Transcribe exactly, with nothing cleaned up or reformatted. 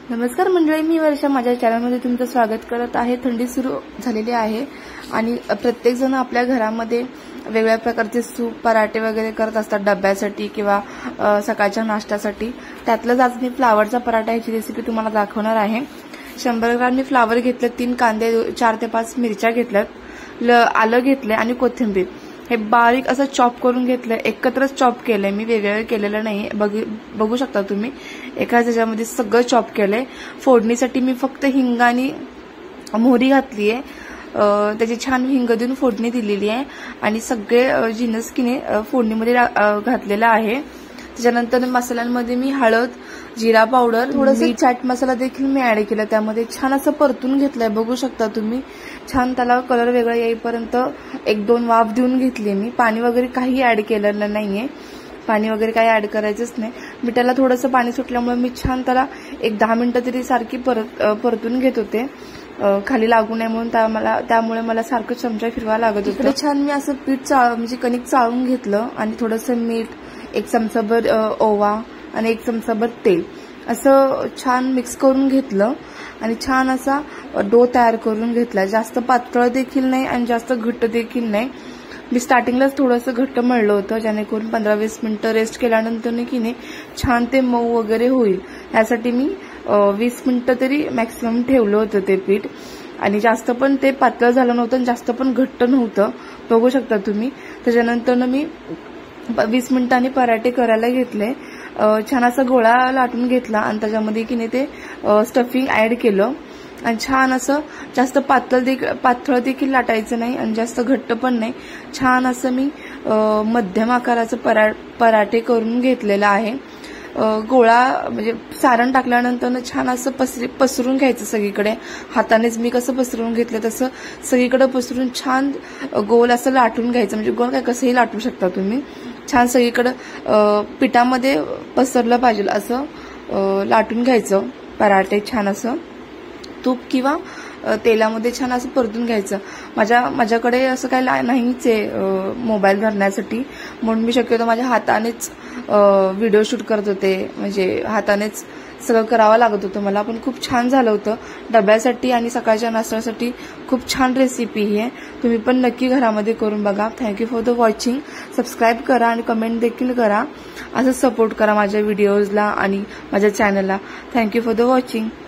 नमस्कार मंडळी, मी वर्षा माझ्या चॅनलमध्ये तुमचं स्वागत करत आहे। थंडी सुरू झालेली आहे आणि प्रत्येक जण आपल्या घरामध्ये वेगवेगळ्या प्रकारचे सूप पराठे वगैरे करत असतात डब्यासाठी किंवा सकाळच्या नाश्त्यासाठी। त्यातलंच आज मी फ्लावरचा पराठा याची रेसिपी तुम्हाला दाखवणार आहे। शंभर ग्रॅम मी फ्लावर घेतले, तीन कांदे, चार ते पाच मिरच्या घेतल्यात, आलं घेतले आणि कोथिंबीर हे बारीक असं चॉप करून घेतलंय। एकत्रच चॉप केलंय मी, वेगवेगळं केलेलं नाही। बघू शकता तुम्ही, एका ह्याच्यामध्ये सगळं चॉप केलंय। फोडणीसाठी मी फक्त हिंग आणि मोहरी घातली आहे, त्याची छान हिंग देऊन फोडणी दिलेली आहे आणि सगळे जिन्नस किने फोडणीमध्ये घातलेला आहे। त्याच्यानंतर मसाल्यांमध्ये मी हळद, जिरा पावडर, थोडंसं चाट मसाला देखील मी ऍड केला। त्यामध्ये छान असं परतून घेतलंय, बघू शकता तुम्ही। छान त्याला कलर वेगळा येईपर्यंत एक दोन वाफ देऊन घेतली मी। पाणी वगैरे काही ऍड केलेलं नाहीये, पाणी वगैरे काही ऍड करायचंच नाही। मिठाला थोडंसं पाणी सुटल्यामुळे मी छान त्याला एक दहा मिनिटं तरी सारखी परत परतून घेत होते, खाली लागू नये म्हणून। त्या मला त्यामुळे मला सारखं चमचा फिरवा लागत होतं। छान मी असं पीठ चाळ म्हणजे कणिक चाळून घेतलं आणि थोडंसं मीठ, एक चमचाभर ओवा आणि एक चमचाभर तेल असं छान मिक्स करून घेतलं आणि छान असा डो तयार करून घेतला। जास्त पातळ देखील नाही आणि जास्त घट्ट देखील नाही। मी स्टार्टिंगलाच थोडंसं घट्ट मळलं होतं, जेणेकरून पंधरा वीस मिनिटं रेस्ट केल्यानंतर की नाही छान ते मऊ वगैरे होईल। यासाठी मी वीस मिनिटं तरी मॅक्सिमम ठेवलं होतं ते पीठ। आणि जास्त पण ते पातळ झालं नव्हतं आणि जास्त पण घट्ट नव्हतं, बघू शकता तुम्ही। त्याच्यानंतर मी वीस मिनिटांनी पराठे करायला घेतले। छान असा गोळा लाटून घेतला आणि त्याच्यामध्ये की नाही ते स्टफिंग ऍड केलं आणि छान असं जास्त पातळ देखील पातळ देखील लाटायचं नाही आणि जास्त घट्ट पण नाही। छान असं मी मध्यम आकाराचं परा पराठे करून घेतलेला आहे। गोळा म्हणजे सारण टाकल्यानंतर छान असं पसरी पसरून घ्यायचं सगळीकडे। हातानेच मी कसं पसरून घेतलं तसं सगळीकडे पसरून छान गोल असं लाटून घ्यायचं। म्हणजे गोल काय कसंही लाटू शकता तुम्ही। छान सगळीकडे पिठामध्ये पसरलं पाहिजे असं लाटून घ्यायचं पराठे। छान असं तूप किंवा तेलामध्ये छान असं परतून घ्यायचं। माझ्या माझ्याकडे असं काही नाहीच आहे मोबाईल धरण्यासाठी, म्हणून मी शक्यतो माझ्या हातानेच व्हिडिओ शूट करत होते। म्हणजे हातानेच सगळं करावं लागत होतं मला, पण खूप छान झालं होतं। डब्यासाठी आणि सकाळच्या नाश्त्यासाठी खूप छान रेसिपी ही आहे, तुम्ही पण नक्की घरामध्ये करून बघा। Thank you for the watching. Subscribe करा आणि कमेंट देखील करा, असं सपोर्ट करा माझ्या व्हिडिओजला आणि माझ्या चॅनलला। Thank you for the watching.